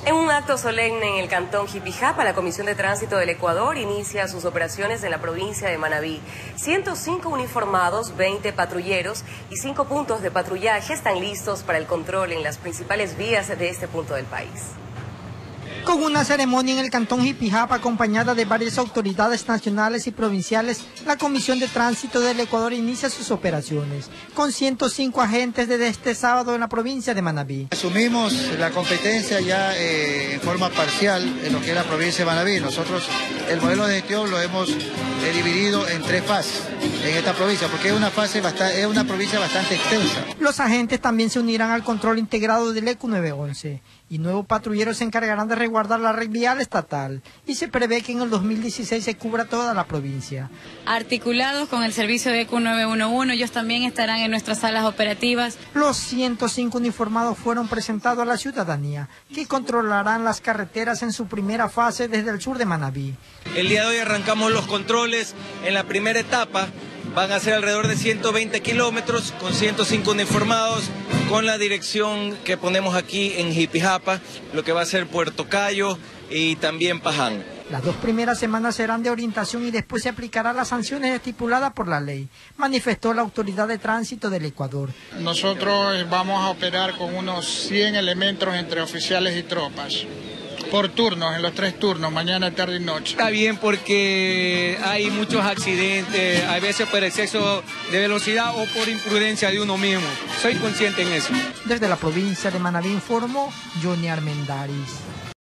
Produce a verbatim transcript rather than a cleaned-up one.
En un acto solemne en el cantón Jipijapa, la Comisión de Tránsito del Ecuador inicia sus operaciones en la provincia de Manabí. ciento cinco uniformados, veinte patrulleros y cinco puntos de patrullaje están listos para el control en las principales vías de este punto del país. Con una ceremonia en el cantón Jipijapa acompañada de varias autoridades nacionales y provinciales, la Comisión de Tránsito del Ecuador inicia sus operaciones, con ciento cinco agentes desde este sábado en la provincia de Manabí. Asumimos la competencia ya eh, en forma parcial en lo que es la provincia de Manabí. Nosotros el modelo de gestión lo hemos eh, dividido en tres fases en esta provincia, porque es una, fase bastante, es una provincia bastante extensa. Los agentes también se unirán al control integrado del E Q nueve once y nuevos patrulleros se encargarán de resguardar la red vial estatal y se prevé que en el dos mil dieciséis se cubra toda la provincia. Articulados con el servicio de E Q nueve once, ellos también estarán en nuestras salas operativas. Los ciento cinco uniformados fueron presentados a la ciudadanía, que controlarán las carreteras en su primera fase desde el sur de Manabí. El día de hoy arrancamos los controles en la primera etapa. Van a ser alrededor de ciento veinte kilómetros con ciento cinco uniformados, con la dirección que ponemos aquí en Jipijapa, lo que va a ser Puerto Cayo y también Paján. Las dos primeras semanas serán de orientación y después se aplicarán las sanciones estipuladas por la ley, manifestó la Autoridad de Tránsito del Ecuador. Nosotros vamos a operar con unos cien elementos entre oficiales y tropas. Por turnos, en los tres turnos, mañana, tarde y noche. Está bien porque hay muchos accidentes, a veces por exceso de velocidad o por imprudencia de uno mismo. Soy consciente en eso. Desde la provincia de Manabí informó Johnny Armendáriz.